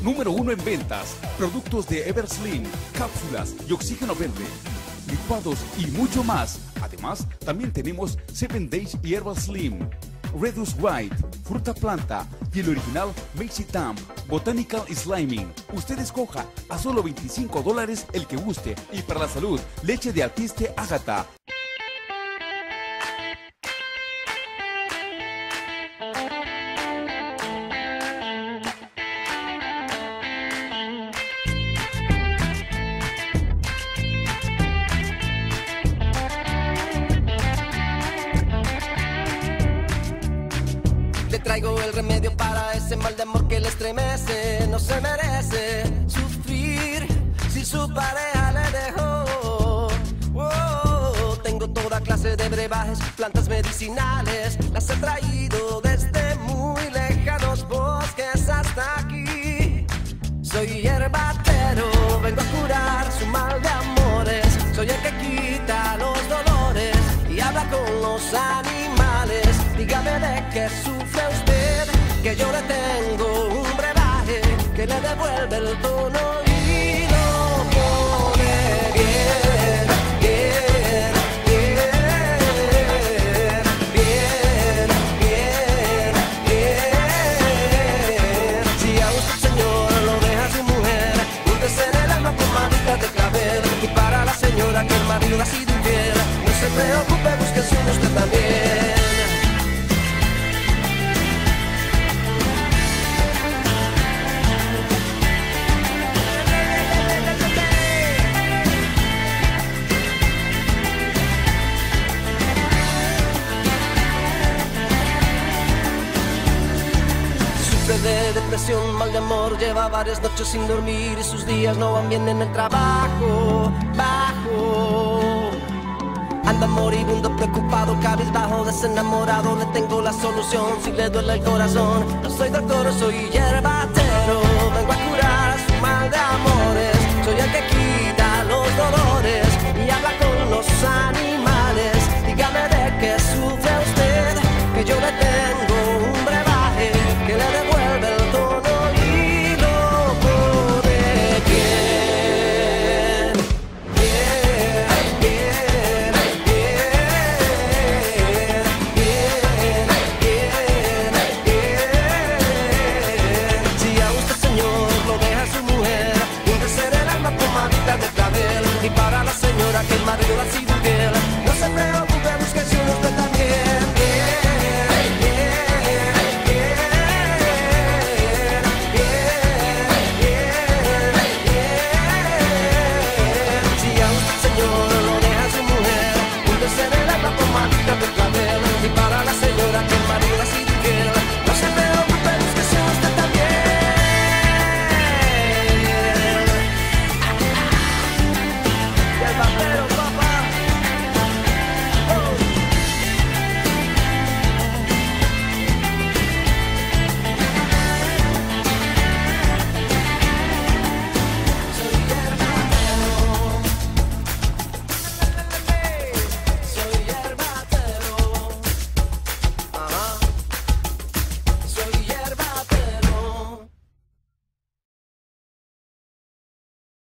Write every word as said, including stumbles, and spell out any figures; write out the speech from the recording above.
número uno en ventas. Productos de Everslim, cápsulas y oxígeno verde, licuados y mucho más. Además, también tenemos Seven Days y Herbal Slim, Redus White, fruta planta y el original Mexitam, Botanical Sliming. Usted escoja a solo veinticinco dólares el que guste. Y para la salud, leche de Alpiste Ágata. Traigo el remedio para ese mal de amor que le estremece. No se merece sufrir si su pareja le dejó. Oh, tengo toda clase de brebajes, plantas medicinales. Las he traído desde muy lejanos bosques hasta aquí. Soy hierbatero, vengo a curar su mal de amores. Soy el que quita los dolores y habla con los animales. Dígame de qué sufre usted, que yo le tengo un brebaje que le devuelve el tono y lo pone bien, bien, bien, bien, bien, bien. Si a usted, señor, lo deja su mujer, úntese en el alma con manitas de clavel. Y para la señora que el marido ha sido infiel, no se preocupe, busque suyo usted también. De depresión, mal de amor, lleva varias noches sin dormir y sus días no van bien en el trabajo, bajo. Anda moribundo, preocupado, cabizbajo, desenamorado, le tengo la solución si le duele el corazón. No soy doctor, soy hierba.